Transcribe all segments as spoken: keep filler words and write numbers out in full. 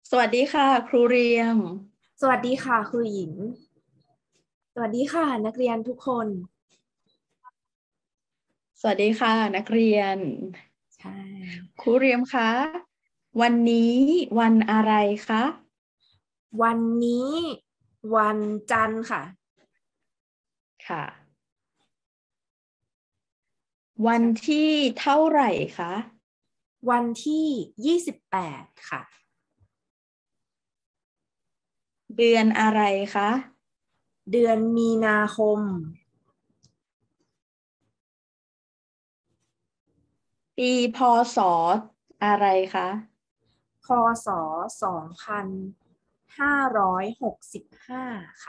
สวัสดีค่ะครูเรียมสวัสดีค่ะครูหญิงสวัสดีค่ะนักเรียนทุกคนสวัสดีค่ะนักเรียนใช่ครูเรียมคะวันนี้วันอะไรคะวันนี้วันจันทร์ค่ะค่ะวันที่เท่าไหร่คะวันที่ยี่สิบแปดค่ะเดือนอะไรคะเดือนมีนาคมปีพศอะไรคะพศสองพันห้าร้อยหกสิบห้าค่ะ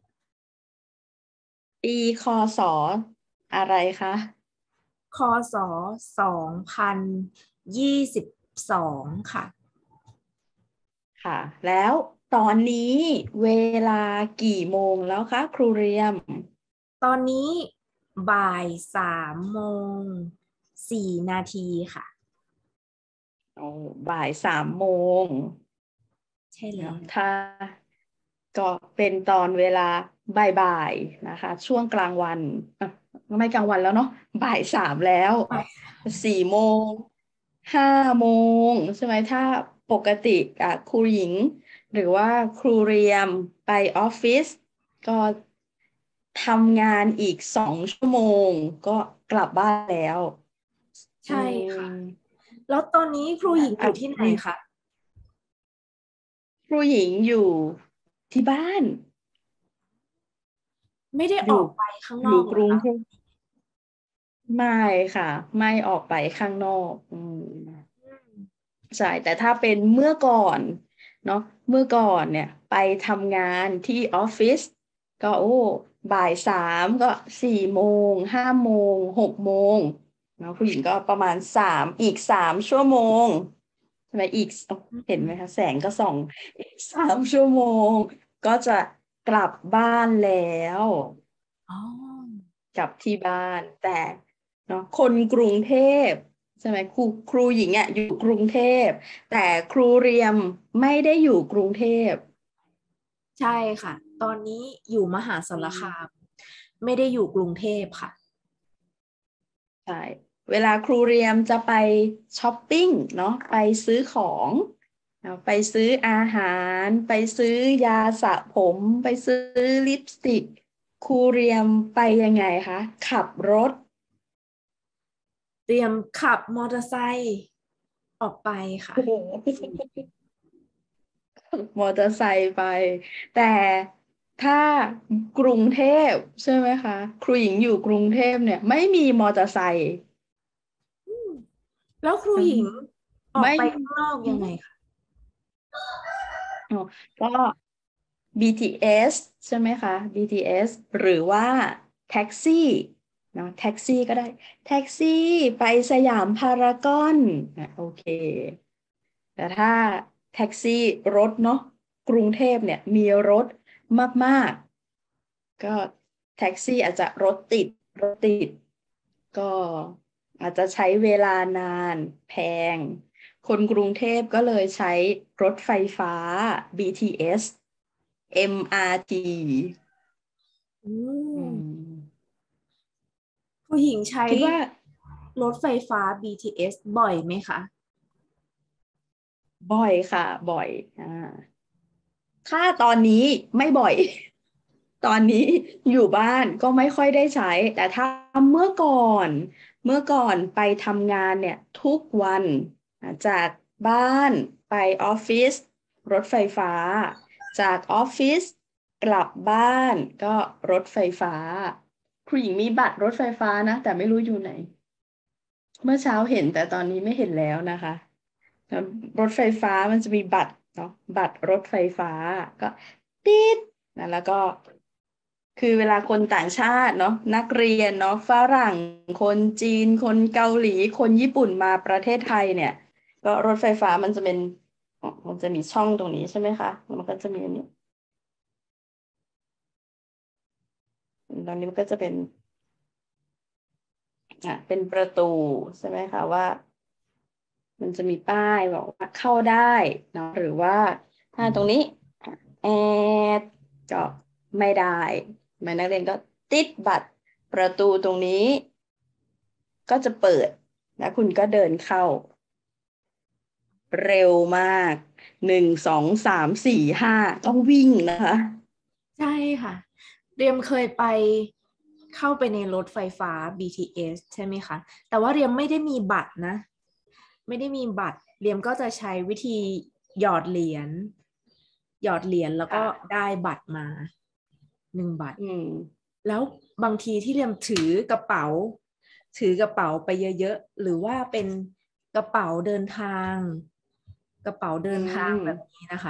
ปีคศอะไรคะคศสองพันยี่สิบสองค่ะค่ะแล้วตอนนี้เวลากี่โมงแล้วคะครูเรียมตอนนี้บ่ายสามโมงสี่นาทีค่ะโอ้บ่ายสามโมงใช่แล้วเนาะถ้าก็เป็นตอนเวลาบ่ายๆนะคะช่วงกลางวันอ่ะไม่กลางวันแล้วเนาะบ่ายสามแล้วสี่โมงห้าโมงใช่ไหมถ้าปกติอ่ะครูหญิงหรือว่าครูเรียมไปออฟฟิศก็ทำงานอีกสองชั่วโมงก็กลับบ้านแล้วอืใช่ค่ะมแล้วตอนนี้ครูหญิงออ่ะยู่ที่ไหนมีคะครูหญิงอยู่ที่บ้านไม่ได้อยู่ออกไปข้างนอยู่อกเหรอคะกรุงเทพไม่ค่ะไม่ออกไปข้างนอกอืมอืมใช่แต่ถ้าเป็นเมื่อก่อนเนาะเมื่อก่อนเนี่ยไปทำงานที่ออฟฟิศก็โอ้บ่ายสามก็สี่โมงห้าโมงหกโมงเนาะผู้หญิงก็ประมาณสามอีกสามชั่วโมงใช่ไหมอีกอืเห็นไหมมคะแสงก็ส่องอีกสามชั่วโมงก็จะกลับบ้านแล้วอ๋อกลับที่บ้านแต่เนาะคนกรุงเทพใช่ไหมครูครูหญิงอ่ะอยู่กรุงเทพแต่ครูเรียมไม่ได้อยู่กรุงเทพใช่ค่ะ ตอนนี้อยู่มหาสาอืรคามมไม่ได้อยู่กรุงเทพค่ะใช่เวลาครูเรียมจะไปช้อปปิ้งเนาะไปซื้อของเนาะไปซื้ออาหารไปซื้อยาสระผมไปซื้อลิปสติกครูเรียมไปยังไงคะขับรถเตรียมขับมอเตอร์ไซค์ออกไปค่ะโอ้โห มอเตอร์ไซค์ไปแต่ถ้ากรุงเทพใช่ไหมคะครูหญิงอยู่กรุงเทพเนี่ยไม่มีมอเตอร์ไซค์อืมแล้วครูอืมหญิงออกไม่ไปข้างนอกยังไงคะอ๋อก็ บี ที เอส ใช่ไหมคะ บี ที เอส หรือว่าแท็กซี่เนาะแท็กซี่ก็ได้แท็กซี่ไปสยามพารากอนอ่ะโอเคแต่ถ้าแท็กซี่รถเนาะกรุงเทพเนี่ยมีรถมากๆก็แท็กซี่อาจจะรถติดรถติดก็อาจจะใช้เวลานานแพงคนกรุงเทพก็เลยใช้รถไฟฟ้า บี ที เอส เอ็ม อาร์ ทีอือืมมครูหญิงใช้คิดว่ารถไฟฟ้า บี ที เอส บ่อยไหมคะบ่อยค่ะบ่อยอ่าถ้าตอนนี้ไม่บ่อยตอนนี้อยู่บ้านก็ไม่ค่อยได้ใช้แต่ถ้าเมื่อก่อนเมื่อก่อนไปทำงานเนี่ยทุกวันอ่าจากบ้านไปออฟฟิศรถไฟฟ้าจากออฟฟิศกลับบ้านก็รถไฟฟ้าคุณหญิงมีบัตรรถไฟฟ้านะแต่ไม่รู้อยู่ไหน เมื่อเช้าเห็นแต่ตอนนี้ไม่เห็นแล้วนะคะแล้วรถไฟฟ้ามันจะมีบัตรเนาะบัตรรถไฟฟ้าก็ติดนะแล้วก็คือเวลาคนต่างชาติเนาะนักเรียนเนาะฝรั่งคนจีนคนเกาหลีคนญี่ปุ่นมาประเทศไทยเนี่ยก็รถไฟฟ้ามันจะเป็นอ๋อมันจะมีช่องตรงนี้ใช่ไหมคะแล้วมันก็จะมีอันนี้ตอนนี้มันก็จะเป็นอ่ะเป็นประตูใช่ไหมคะว่ามันจะมีป้ายบอกว่าเข้าได้เนาะหรือว่าถ้าตรงนี้แอดก็ไม่ได้แม่นักเรียนก็ติดบัตรประตูตรงนี้ ก็จะเปิดแล้วคุณก็เดินเข้า เร็วมากหนึ่งสองสามสี่ห้าต้องวิ่งนะคะใช่ค่ะ เรียมเคยไปเข้าไปในรถไฟฟ้า บี ที เอส ใช่ไหมคะ แต่ว่าเรียมไม่ได้มีบัตรนะ ไม่ได้มีบัตร เรียมก็จะใช้วิธีหยอดเหรียญ หยอดเหรียญแล้วก็ค่ะได้บัตรมาหนึ่งบัตรอืมแล้วบางทีที่เรียมถือกระเป๋า ถือกระเป๋าไปเยอะๆ หรือว่าเป็นกระเป๋าเดินทาง กระเป๋าเดิอืนทางแบบมนี้นะคะ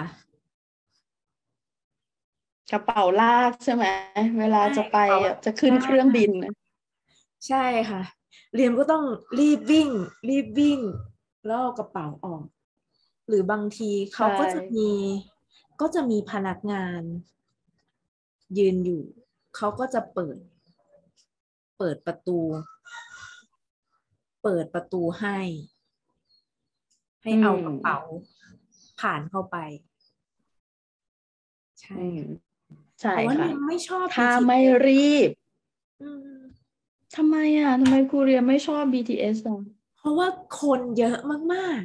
กระเป๋าลากใช่ไหมเวลาใช่จะไปกระเป๋าจะขึ้นใช่เครื่องบินนะใช่ค่ะเรียนก็ต้องรีบวิ่งรีบวิ่งแล้วเอากระเป๋าออกหรือบางทีเขาใช่ก็จะมีก็จะมีพนักงานยืนอยู่เขาก็จะเปิดเปิดประตูเปิดประตูให้ให้อืเอากระเป๋ามผ่านเข้าไปใช่อืมค่ะใช่แต่ว่าค่ะเรียนไม่ชอบถ้าไม่บี ที เอสรีบอืมทำไมอ่ะทำไมครูเรียนไม่ชอบ บี ที เอส อสอ่ะเพราะว่าคนเยอะมาก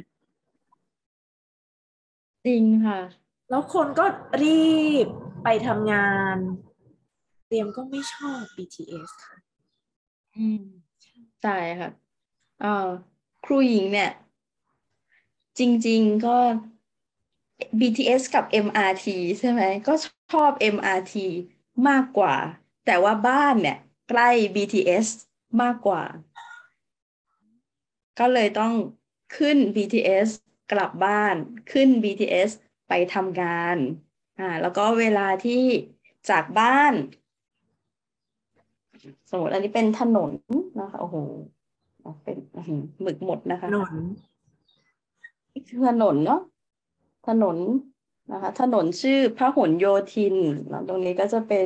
จริงค่ะๆแล้วคนก็รีบไปทำงาน เตรียมก็ไม่ชอบ บี ที เอส ค่ะอืมใช่ค่ะเอ่อครูหญิงเนี่ยจริงๆก็ บี ที เอส กับ เอ็ม อาร์ ที ใช่ไหมก็ชอบ เอ็ม อาร์ ที มากกว่าแต่ว่าบ้านเนี่ยใกล้ บี ที เอส มากกว่าก็เลยต้องขึ้น บี ที เอส กลับบ้านขึ้น บี ที เอส ไปทำงานอ่าแล้วก็เวลาที่จากบ้านสมมติอันนี้เป็นถนนนะคะโอ้โหเป็นอื้อหือหมึกหมดนะคะถนนนี่คือถนนเนาะถนนนะคะถนนชื่อพหลโยธินแล้วตรงนี้ก็จะเป็น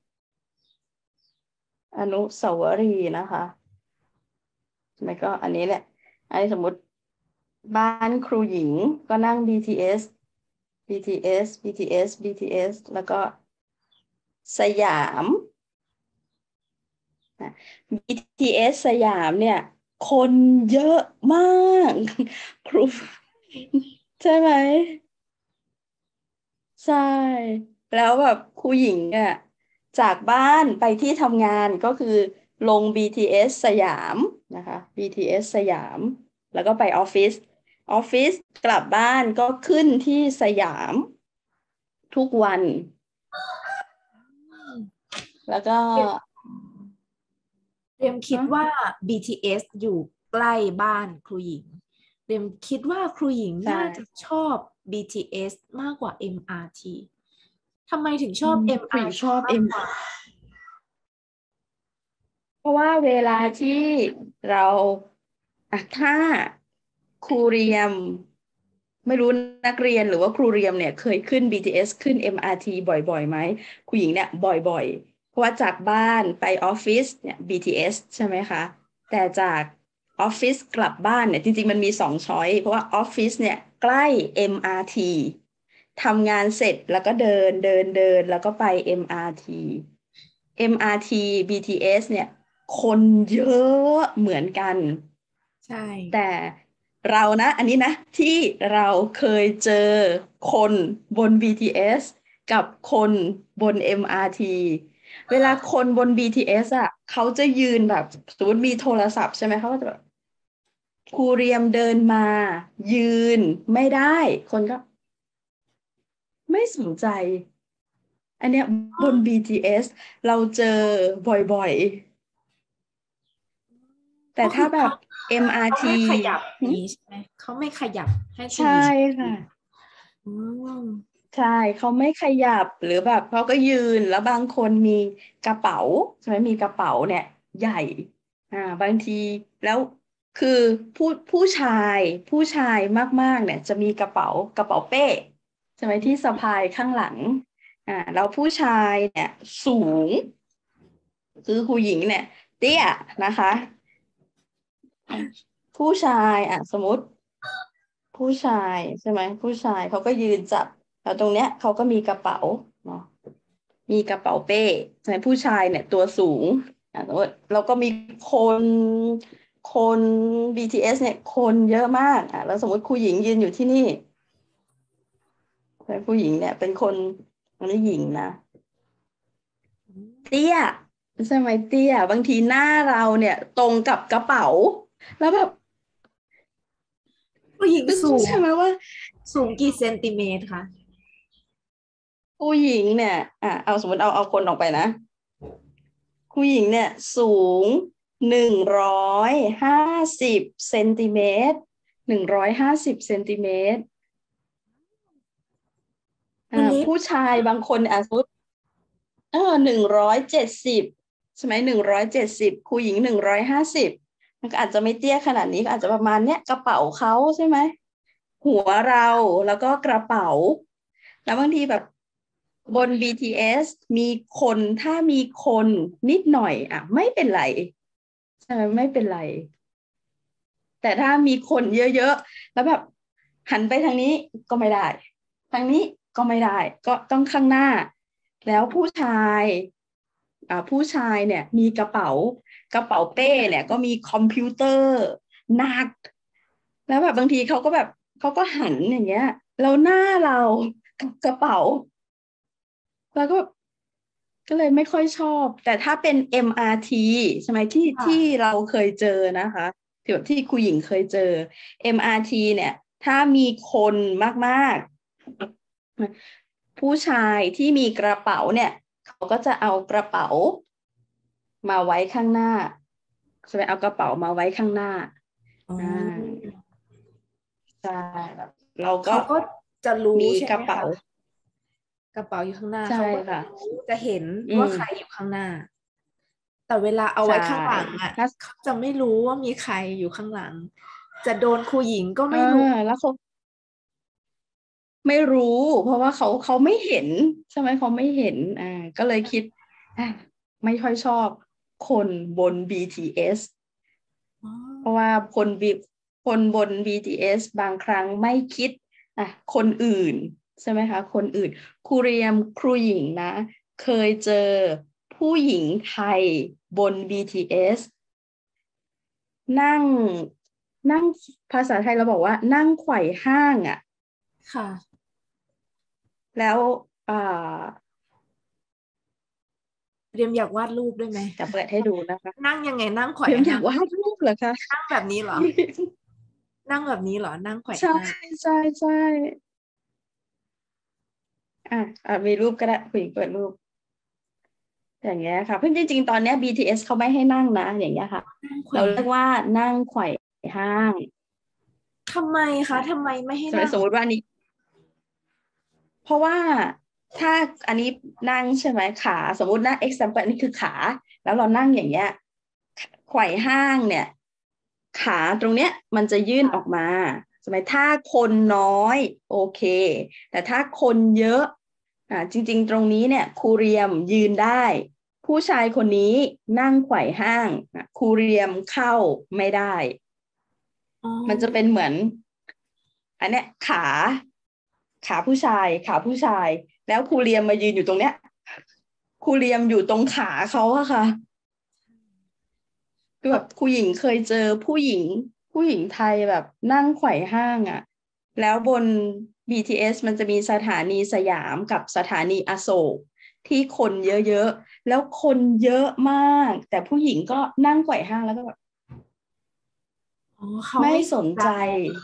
อนุสาวรีย์นะคะแล้วก็อันนี้แหละอันนี้สมมติบ้านครูหญิงก็นั่ง บี ที เอส บี ที เอส บี ที เอส บี ที เอส แล้วก็สยามนะ บี ที เอส สยามเนี่ยคนเยอะมากครูใช่ไหมใช่แล้วแบบครูหญิงอ่ะจากบ้านไปที่ทำงานก็คือลง บี ที เอส สยามนะคะ บี ที เอส สยามแล้วก็ไปออฟฟิศออฟฟิศกลับบ้านก็ขึ้นที่สยามทุกวันแล้วก็เรียมคิดฮะว่า บี ที เอส อยู่ใกล้บ้านครูหญิงเรียมคิดว่าครูหญิงใช่น่าจะชอบ บี ที เอส มากกว่า เอ็ม อาร์ ที ทำไมถึงชอบอืมครูหญิงชเอ็ม อาร์ ทีอบเอ็มมากกว่าเพราะว่าเวลาที่เราอ่ะถ้าครูเรียมไม่รู้นักเรียนหรือว่าครูเรียมเนี่ยเคยขึ้น บี ที เอส ขึ้น เอ็ม อาร์ ที บ่อยๆไหมครูหญิงเนี่ยบ่อยๆเพราะว่าจากบ้านไปออฟฟิศเนี่ย บี ที เอส ใช่ไหมคะแต่จากออฟฟิศกลับบ้านเนี่ยจริงๆมันมีสองช้อยเพราะว่าออฟฟิศเนี่ยใกล้ เอ็ม อาร์ ที ทำงานเสร็จแล้วก็เดินเดินเดินแล้วก็ไป เอ็ม อาร์ ที เอ็ม อาร์ ที บี ที เอส เนี่ยคนเยอะเหมือนกันใช่แต่เรานะอันนี้นะที่เราเคยเจอคนบน บี ที เอส กับคนบน เอ็ม อาร์ ที เวลาคนบน บี ที เอส อ่ะเขาจะยืนแบบสมมติมีโทรศัพท์ใช่ไหมเขาก็จะแบบครูเรียมเดินมายืนไม่ได้คนก็ไม่สนใจอันเนี้ยบน บี ที เอส เราเจอบ่อยๆแต่ก็คือเขาถ้าแบบเขาเอ็ม อาร์ ทีไม่ขยับหึนี้ใช่ไหมเขาไม่ขยับให้ครูใช่หญิงค่ะอืมใช่เขาไม่ขยับหรือแบบเขาก็ยืนแล้วบางคนมีกระเป๋าใช่ไหมมีกระเป๋าเนี่ยใหญ่อ่าบางทีแล้วคือผู้ผู้ชายผู้ชายมากๆเนี่ยจะมีกระเป๋ากระเป๋าเป้ใช่ไหมที่สะพายข้างหลังอ่าแล้วผู้ชายเนี่ยสูงคือผู้หญิงเนี่ยเตี้ยนะคะผู้ชายอ่ะสมมติผู้ชายใช่ไหมผู้ชายเขาก็ยืนจับแล้วตรงเนี้ยเขาก็มีกระเป๋าเนาะมีกระเป๋าเป้ใช่ไหมผู้ชายเนี่ยตัวสูงอ่ะสมมติเราก็มีคนคน บี ที เอส เนี่ยคนเยอะมากอ่ะแล้วสมมติครูหญิงยืนอยู่ที่นี่แต่ผู้หญิงเนี่ยเป็นคนอันนี้หญิงนะเตี้ยใช่ไหมเตี้ยบางทีหน้าเราเนี่ยตรงกับกระเป๋าแล้วแบบผู้หญิงสูงใช่ไหมว่าสูงกี่เซนติเมตรคะผู้หญิงเนี่ยอ่ะเอาสมมติเอาเอาคนออกไปนะผู้หญิงเนี่ยสูงหนึ่งร้อยห้าสิบเซนติเมตรหนึ่งร้อยห้าสิบเซนติเมตรอ่าคือเล็กผู้ชายบางคนอ่ะสมมติเออหนึ่งร้อยเจ็ดสิบใช่ไหมหนึ่งร้อยเจ็ดสิบผู้หญิงหนึ่งร้อยห้าสิบมันก็อาจจะไม่เตี้ยขนาดนี้ก็อาจจะประมาณเนี้ยกระเป๋าเขาใช่ไหมหัวเราแล้วก็กระเป๋าแล้วบางทีแบบ บน บี ที เอส มีคนถ้ามีคนนิดหน่อยอ่ะไม่เป็นไรใช่ไหมไม่เป็นไรแต่ถ้ามีคนเยอะๆแล้วแบบหันไปทางนี้ก็ไม่ได้ทางนี้ก็ไม่ได้ก็ต้องข้างหน้าแล้วผู้ชายอ่าผู้ชายเนี่ยมีกระเป๋ากระเป๋าเป้เนี่ยก็มีคอมพิวเตอร์หนักแล้วแบบบางทีเขาก็แบบเขาก็หันอย่างเงี้ยแล้วหน้าเรากับกระเป๋า แล้วก็ก็เลยไม่ค่อยชอบแต่ถ้าเป็น เอ็ม อาร์ ที ใช่ไหมที่ที่ค่ะเราเคยเจอนะคะที่แบบที่ครูหญิงเคยเจอ เอ็ม อาร์ ที เนี่ยถ้ามีคนมากๆผู้ชายที่มีกระเป๋าเนี่ยเขาก็จะเอากระเป๋ามาไว้ข้างหน้าใช่ไหมเอากระเป๋ามาไว้ข้างหน้าอ๋ออ่าใช่แบบเราก็เขาก็จะรู้มีใช่กระเป๋าไหมคะกระเป๋าอยู่ข้างหน้าใช่เขาก็จะค่ะรู้จะเห็นอืมว่าใครอยู่ข้างหน้าแต่เวลาเอาใช่ไว้ข้างหลังอ่ะถ้าเขาจะไม่รู้ว่ามีใครอยู่ข้างหลังจะโดนครูหญิงก็เออไม่รู้แล้วเขา ไม่รู้เพราะว่าเขาเขาไม่เห็นใช่ไหมเขาไม่เห็นอ่าก็เลยคิดอ่ะไม่ค่อยชอบคนบน บี ที เอสอ๋อเพราะว่าคนบีคนบน บี ที เอส บางครั้งไม่คิดอ่ะคนอื่นใช่ไหมคะคนอื่นครูเรียมครูหญิงนะเคยเจอผู้หญิงไทยบน บี ที เอส นั่งนั่งภาษาไทยเราบอกว่านั่งไขว่ห้างอ่ะค่ะแล้วอ่าเรียมอยากวาดรูปด้วยไหมจะเปิดให้ดูนะคะนั่งยังไงนั่งไขว่เดี๋ยวอยาห้างกวาดรูปเหรอคะนั่งแบบนี้เหรอนั่งแบบนี้เหรอนั่งไขว่ใช่ห้างใช่ใช่อ่ะอ่ะมีรูปก็ได้ผู้หญิงเปิดรูปอย่างเงี้ยค่ะเพิ่งจริงๆตอนเนี้ย บี ที เอส เขาไม่ให้นั่งนะอย่างเงี้ยค่ะนั่งไขว่เราเรียห้างกว่านั่งไขว่ห้างทำไมคะอ่ะทำไมไม่ให้สมมนั่งติสมมติว่านี้เพราะว่าถ้าอันนี้นั่งใช่ไหมขาสมมตินะ example อันนี้คือขาแล้วเรานั่งอย่างเงี้ยไขว่ห้างเนี่ยขาตรงเนี้ยมันจะยื่นออกมาใช่ไหมถ้าคนน้อยโอเคแต่ถ้าคนเยอะอ่าจริงๆตรงนี้เนี่ยครูเรียมยืนได้ผู้ชายคนนี้นั่งไขว่ห้างอ่ะครูเรียมเข้าไม่ได้อ๋มันจะเป็นอเหมือนอันเนี้ยขาขาผู้ชายขาผู้ชายแล้วครูเรียมมายืนอยู่ตรงเนี้ยครูเรียมอยู่ตรงขาเขาอะค่ะ คือแบบผู้หญิงเคยเจอผู้หญิงผู้หญิงไทยแบบนั่งไขว่ห้างอ่ะแล้วบน บี ที เอส มันจะมีสถานีสยามกับสถานีอโศกที่คนเยอะๆแล้วคนเยอะมากแต่ผู้หญิงก็นั่งไขว่ห้างแล้วก็แบบอ๋อเขาไม่ไม่สสนใจนใจ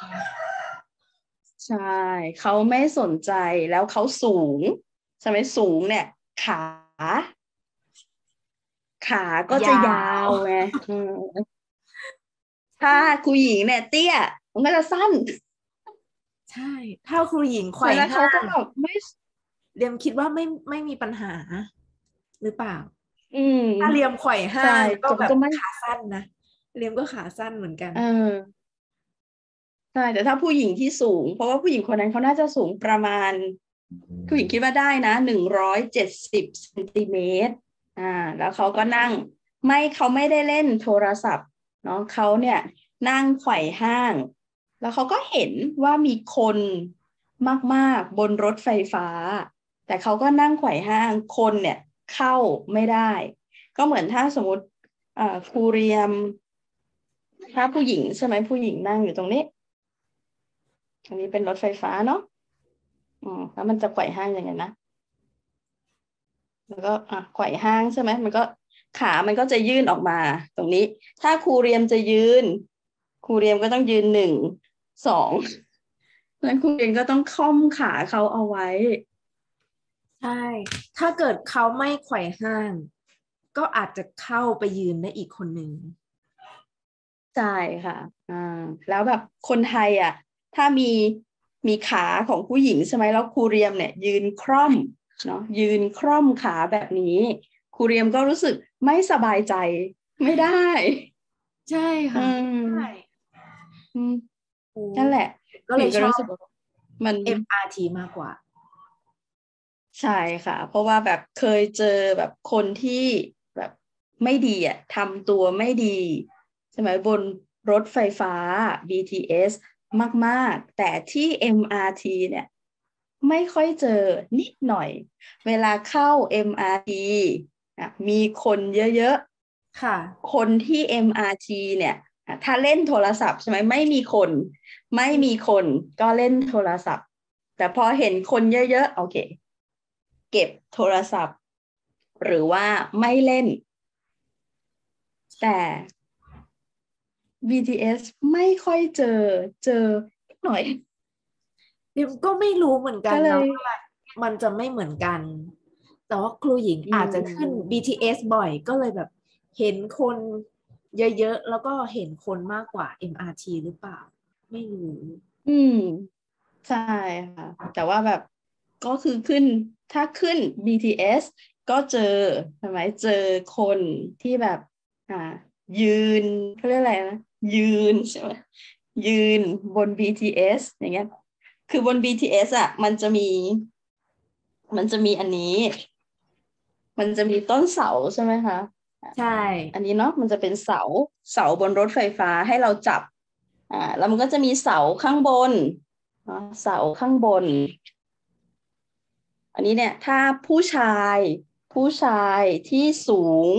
ใช่เขาไม่สนใจแล้วเขาสูงใช่ไหมสูงเนี่ยขาขาก็ยาจะยาววไงอืมถ้าคุณหญิงเนี่ยเตี้ยมันก็จะสั้นใช่ถ้าครูหญิงไขว่ใช่แล้วเขาห้างก็แบบไม่เรียมคิดว่าไม่ไม่มีปัญหาหรือเปล่าอืมถ้าเรียมไขว่ห้าใช่งก็แบบจบก็ไม่ขาสั้นนะเรียมก็ขาสั้นเหมือนกันเออใช่แต่ถ้าผู้หญิงที่สูงเพราะว่าผู้หญิงคนนั้นเขาน่าจะสูงประมาณผู้หญิงคิดว่าได้นะหนึ่งร้อยเจ็ดสิบเซนติเมตรอ่าแล้วเขาก็นั่งไม่เขาไม่ได้เล่นโทรศัพท์เนาะเขาเนี่ยนั่งไขว่ห้างแล้วเขาก็เห็นว่ามีคนมากๆบนรถไฟฟ้าแต่เขาก็นั่งไขว่ห้างคนเนี่ยเข้าไม่ได้ก็เหมือนถ้าสมมติครูเรียมถ้าผู้หญิงใช่ไหมผู้หญิงนั่งอยู่ตรงนี้อันนี้เป็นรถไฟฟ้าเนาะอืมแล้วมันจะไขว่ห้างยังไงนะแล้วก็อ่ะไขว่ห้างใช่ไหมมันก็ขามันก็จะยื่นออกมาตรงนี้ถ้าครูเรียมจะยืนครูเรียมก็ต้องยืนหนึ่งสองแล้วครูเรียมก็ต้องค่อมขาเขาเอาไว้ใช่ ถ้าเกิดเขาไม่ไขว่ห้าง ก็อาจจะเข้าไปยืนได้อีกคนหนึ่งใช่ค่ะอ่าแล้วแบบคนไทยอ่ะถ้ามีมีขาของผู้หญิงใช่ไหมแล้วครูเรียมเนี่ยยืนคร่อมเนาะยืนคร่อมขาแบบนี้ครูเรียมก็รู้สึกไม่สบายใจไม่ได้ใช่อืค่ะใช่มอืมโอ้นั่นแหละก็หญิงก็เลยชอบรู้สึกว่ามันเอ็ม อาร์ ที มากกว่าใช่ค่ะเพราะว่าแบบเคยเจอแบบคนที่แบบไม่ดีอ่ะทำตัวไม่ดีใช่ไหมบนรถไฟฟ้า บี ที เอส มากๆแต่ที่ เอ็ม อาร์ ที เนี่ยไม่ค่อยเจอนิดหน่อยเวลาเข้า เอ็ม อาร์ ที อ่ะมีคนเยอะค่ะๆคนที่ เอ็ม อาร์ ที เนี่ยอ่ะถ้าเล่นโทรศัพท์ใช่ไหมไม่มีคนไม่มีคนก็เล่นโทรศัพท์แต่พอเห็นคนเยอะๆโอเค เก็บโทรศัพท์หรือว่าไม่เล่นแต่ บี ที เอส ไม่ค่อยเจอเจอหน่อยดิมก็ไม่รู้เหมือนกันก็เลยเนาะว่ามันจะไม่เหมือนกัน แต่ว่าครูหญิงอือาจจะขึ้นมบี ที เอส บ่อยก็เลยแบบเห็นคนเยอะๆแล้วก็เห็นคนมากกว่า เอ็ม อาร์ ที หรือเปล่าไม่รู้อืมใช่ค่ะแต่ว่าแบบก็คือขึ้นถ้าขึ้น บี ที เอส ก็เจอใช่ไหมเจอคนที่แบบอ่ายืนเขาเรียกอะไรนะยืนใช่ไหมยืนบน บี ที เอส อสอย่างเงี้ยคือบน บี ที เอส อ่ะมันจะมีมันจะมีอันนี้ มันจะมีต้นเสาใช่ไหมคะใช่อันนี้เนาะมันจะเป็นเสาเสาบนรถไฟฟ้าให้เราจับอ่าแล้วมันก็จะมีเสาข้างบนเนาะเสาข้างบนอันนี้เนี่ยถ้าผู้ชายผู้ชายที่สูง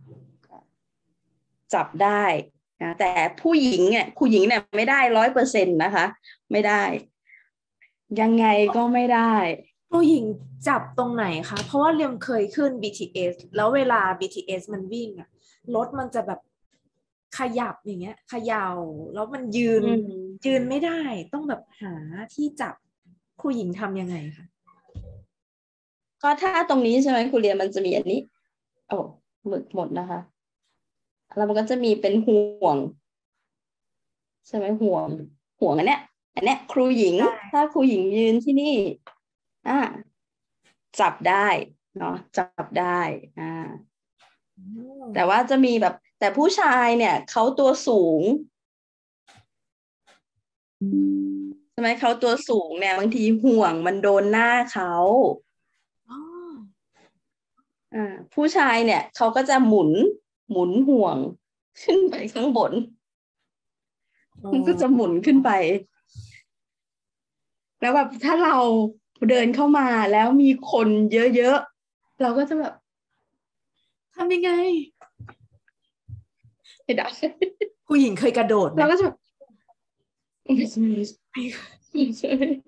จับได้นะแต่ผู้หญิงเนี่ยผู้หญิงเนี่ยไม่ได้ร้อยเปอร์เซ็นต์นะคะไม่ได้ยังไงก็ไม่ได้ครูหญิงจับตรงไหนคะเพราะว่าเรียมเคยขึ้น บี ที เอส แล้วเวลา บี ที เอส มันวิ่งอะรถมันจะแบบขยับอย่างเงี้ยเขย่าแล้วมันยืนอืยืมนไม่ได้ต้องแบบหาที่จับครูหญิงทำยังไงคะก็ถ้าตรงนี้ใช่ไหมครูเรียนมันจะมีอันนี้โอ้หมึกหมดนะคะแล้วมันก็จะมีเป็นห่วง ใช่ไหมห่วงห่วงอันเนี้ยอันเนี้ยครูหญิงถ้าครูหญิงยืนที่นี่อ่าจับได้เนาะจับได้อ่าแต่ว่าจะมีแบบแต่ผู้ชายเนี่ยเขาตัวสูงใช่ไหมเขาตัวสูงเนี่ยบางทีห่วงมันโดนหน้าเขาอ๋ออ่าผู้ชายเนี่ยเขาก็จะหมุนหมุนห่วงขึ้นไปข้างบนอ๋มันก็จะหมุอนขึ้นไปแล้วแบบถ้าเราเดินเข้ามาแล้วมีคนเยอะๆเราก็จะแบบทำยังไงไม่ได้ผู้หญิงเคยกระโดดไหมเราก็จะแบบไม่ใช่ไม่ใช่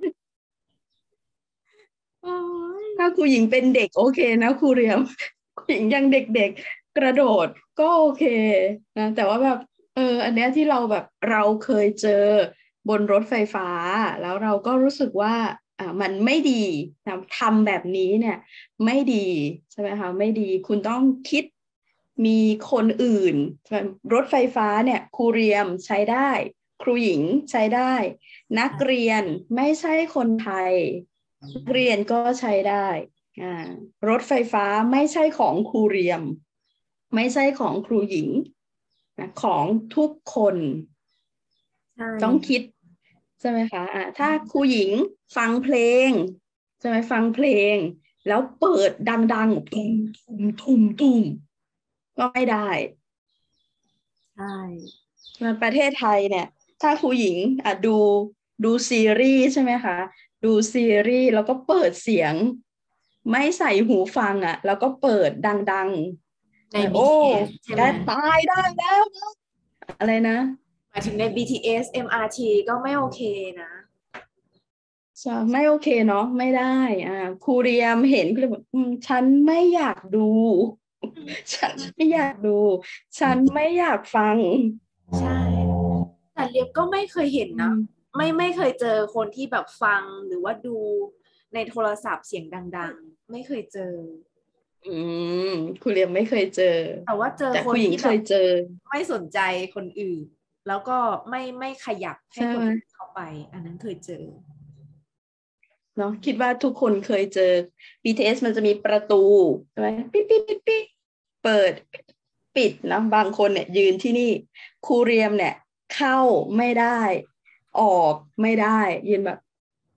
อ๋อถ้าครูหญิงเป็นเด็กโอเคนะครูเรียมครูหญิงยังเด็กๆกระโดดก็โอเคนะแต่ว่าแบบเอออันเนี้ยที่เราแบบเราเคยเจอบนรถไฟฟ้าแล้วเราก็รู้สึกว่าอ่ามันไม่ดีนะทำแบบนี้เนี่ยไม่ดีใช่ไหมคะไม่ดีคุณต้องคิดมีคนอื่นรถไฟฟ้าเนี่ยครูเรียมใช้ได้ครูหญิงใช้ได้ นักเรียนไม่ใช่คนไทยนักเรียนก็ใช้ได้อ่ารถไฟฟ้าไม่ใช่ของครูเรียมไม่ใช่ของครูหญิงนะของทุกคนใช่ต้องคิดใช่ไหมคะอ่าถ้าครูหญิงฟังเพลงใช่ไหมฟังเพลงแล้วเปิดดังๆตุ้มตุ้มตุ้มตุ้มก็ไม่ได้ใช่ประเทศไทยเนี่ยถ้ถ้าครูหญิงอ่ะดูดูซีรีส์ใช่ไหมคะดูซีรีส์แล้วก็เปิดเสียงไม่ใส่หูฟังอ่ะแล้วก็เปิดดังในๆโอ้บี ที เอส ใช่แกไหมตายได้แล้วนะอะไรนะหมายถึงใน บี ที เอส เอ็ม อาร์ ที ก็ไม่โอเคนะจะไม่โอเคเนาะไม่ได้อ่าครูเรียมเห็นก็เลยบอกอืมฉันไม่อยากดูฉันไม่อยากดูฉันไม่อยากฟังใช่แต่เรียบก็ไม่เคยเห็นนะอืมไม่ไม่เคยเจอคนที่แบบฟังหรือว่าดูในโทรศัพท์เสียงดังๆไม่เคยเจออืมครูเรียมไม่เคยเจอแต่ว่าเจอแต่ครูหญิงคนที่แบบเคยเจอไม่สนใจคนอื่นแล้วก็ไม่ไม่ขยับให้ใช่ไหมคนอื่นเข้าไปอันนั้นเคยเจอเนาะคิดว่าทุกคนเคยเจอ บี ที เอส มันจะมีประตูใช่ไหมปิ๊ดปิ๊ดปิ๊ดปิ๊ดเปิดปิดนะบางคนเนี่ยยืนที่นี่ครูเรียมเนี่ยเข้าไม่ได้ออกไม่ได้ยืนแบบ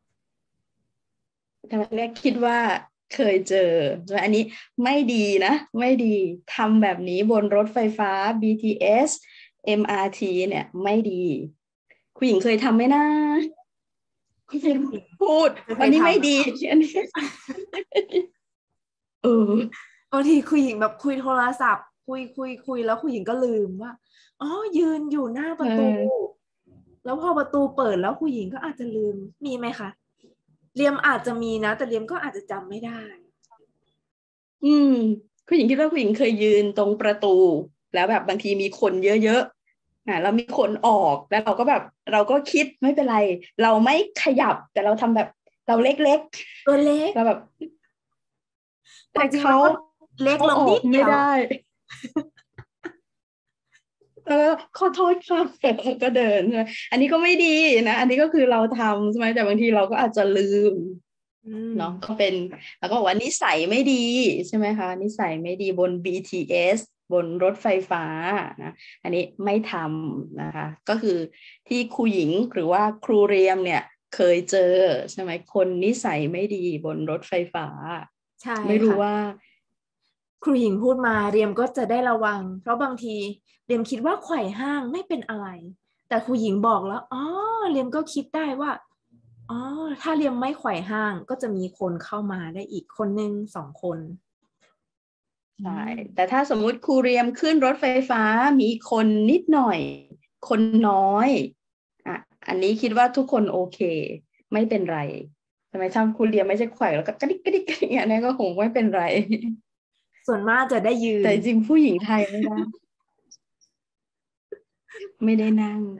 ทำไมเนี่ยคิดว่าเคยเจอแล้วอันนี้ไม่ดีนะไม่ดีทำแบบนี้บนรถไฟฟ้า บี ที เอส เอ็ม อาร์ ที เนี่ยไม่ดีคุณหญิงเคยทำไหมนะคุณหญิงพูดไม่เคอันนี้ไม่ดียทำนะคะอันนี้เออบางทีคุยหญิงแบบคุยโทรศัพท์คุยคุยคุยแล้วคุยหญิงก็ลืมว่าอ๋อยืนอยู่หน้าปเอระตูอแล้วพอประตูเปิดแล้วคุยหญิงก็อาจจะลืมมีไหมคะเรียมอาจจะมีนะแต่เรียมก็อาจจะจำไม่ได้อืมคุณหญิงคิดว่าคุณหญิงเคยยืนตรงประตูแล้วแบบบางทีมีคนเยอะๆอ่าแล้วมีคนออกแล้วเราก็แบบเราก็คิดไม่เป็นไรเราไม่ขยับแต่เราทำแบบเราเล็กตัวเล็กๆเราแบบควาแต่เขามจริงมันก็เล็กลงเขาออกนิดเดียวไม่ได้เออขอโทษค่ะแล้วก็เดินใช่ไหมอันนี้ก็ไม่ดีนะอันนี้ก็คือเราทำใช่ไหมแต่บางทีเราก็อาจจะลืมอืมเนาะก็เป็นแล้วก็บอกว่านิสัยไม่ดีใช่ไหมคะนิสัยไม่ดีบน บี ที เอส บนรถไฟฟ้านะอันนี้ไม่ทำนะคะก็คือที่ครูหญิงหรือว่าครูเรียมเนี่ยเคยเจอใช่ไหมคนนิสัยไม่ดีบนรถไฟฟ้าใช่ไม่รู้ค่ะว่าครูหญิงพูดมาเรียมก็จะได้ระวังเพราะบางทีเรียมคิดว่าไขว่ห้างไม่เป็นอะไรแต่ครูหญิงบอกแล้วอ๋อเรียมก็คิดได้ว่าอ๋อถ้าเรียมไม่ไขว่ห้างก็จะมีคนเข้ามาได้อีกคนนึงสองคนอืใช่มแต่ถ้าสมมุติครูเรียมขึ้นรถไฟฟ้ามีคนนิดหน่อยคนน้อยอ่ะอันนี้คิดว่าทุกคนโอเคไม่เป็นไรทำไมถ้าครูเรียมไม่ใช่แขวะแล้วก็กระดิกกระดิกอย่างเงี้ยเนี่ยก็คงไม่เป็นไรส่วนมากจะได้ยืแต่นจริงผู้หญิงไทยไม่ได้ไม่ได้นั่ง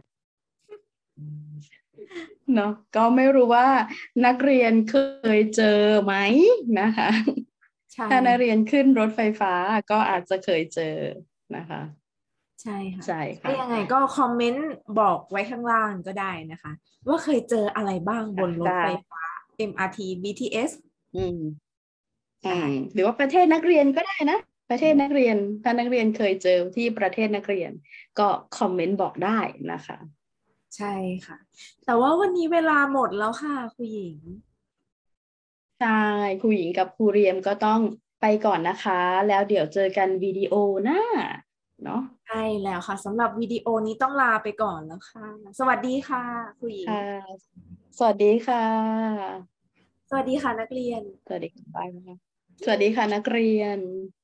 เนาะก็ไม่รู้ว่านักเรียนเคยเจอไหมนะคะใช่ถ้านักเรียนขึ้นรถไฟฟ้าก็อาจจะเคยเจอนะคะใช่ค่ะใช่ถ้าค่ะยังไงก็คอมเมนต์บอกไว้ข้างล่างก็ได้นะคะว่าเคยเจออะไรบ้างบค่ะนรถได้ไฟฟ้า เอ็ม อาร์ ที บี ที เอสอืมอืมใช่หรือว่าประเทศนักเรียนก็ได้นะประเทศนักเรียนถ้านักเรียนเคยเจอที่ประเทศนักเรียนก็คอมเมนต์บอกได้นะคะใช่ค่ะแต่ว่าวันนี้เวลาหมดแล้วค่ะคุณหญิงใช่ครูหญิงกับครูเรียมก็ต้องไปก่อนนะคะแล้วเดี๋ยวเจอกันวิดีโอหน้าเนาะใช่แล้วค่ะสำหรับวิดีโอนี้ต้องลาไปก่อนแล้วค่ะสวัสดีค่ะคุณหญิงค่ะสวัสดีค่ะสวัสดีค่ะนักเรียนสวัสดีค่ะบายนะคะสวัสดีค่ะนักเรียน